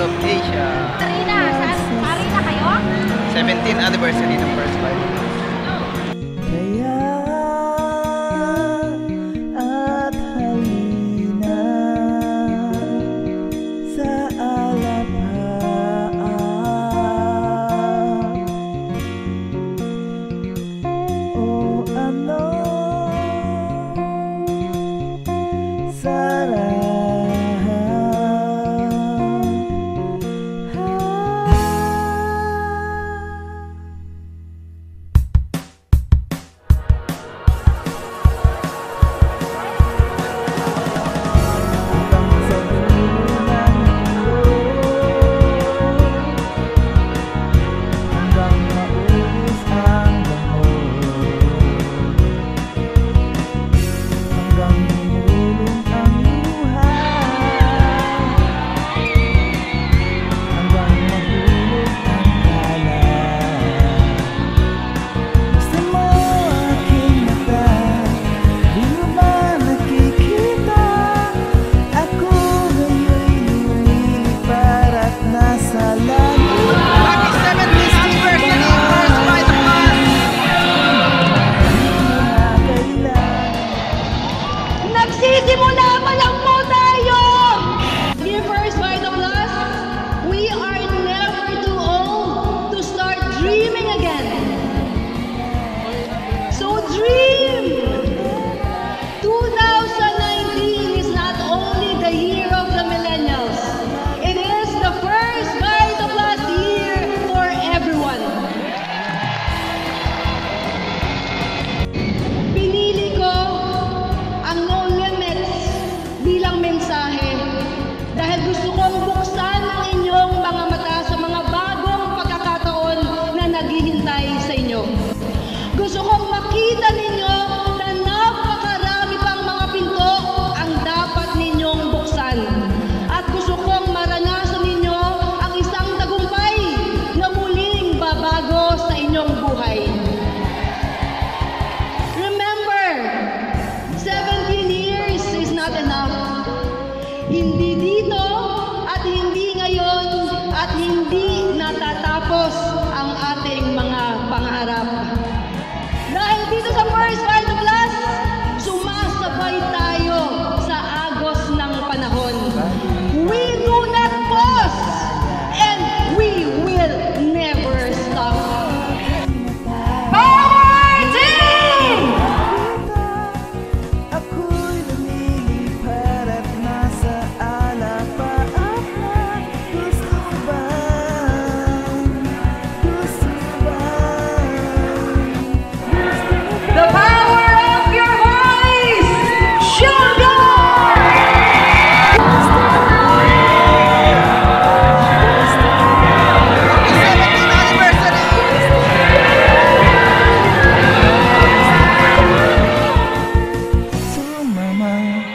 Mall of Asia. Arena, saan? Arena kayo? 17th anniversary ng First Vibe. Kaya at halina sa alapaan. O ano sarap. Nagsisimula pa lang po tayo! Dear First Vibe Plus, we are never too old to start dreaming again. So dream! 2019 is not only the year of the millennials. It is the First Vibe Plus year for everyone. Pinili ko ang No Limits bilang mensahe dahil gusto kong buksan ang inyong mga mata sa mga bagong pagkakataon na naghihintay sa inyo. Gusto kong makita ninyo na napakarami pang mga pinto ang dapat ninyong buksan. At gusto kong maranasan ninyo ang isang tagumpay na muling babago sa inyong buhay. Remember, 17 years is not enough. Hindi dito at hindi ngayon at hindi natatapos ang ating mga pangarap. Dahil dito sa First Vibe Plus, sumasabay tayo sa agos ng panahon. We do not pause and we will never stop. Power Team! Ako'y lumilipad at nasa alapaan. Gusto ba? Gusto ba? The power of your voice! Sugar! 17th anniversary! Sumama.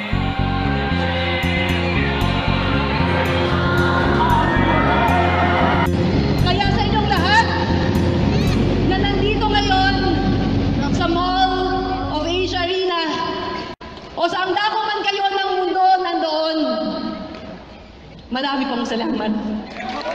Kaya sa inyong lahat na nandito ngayon sa Mall of Asia Arena o saan dako man kayo ng mundo nandoon, marami pong salamat.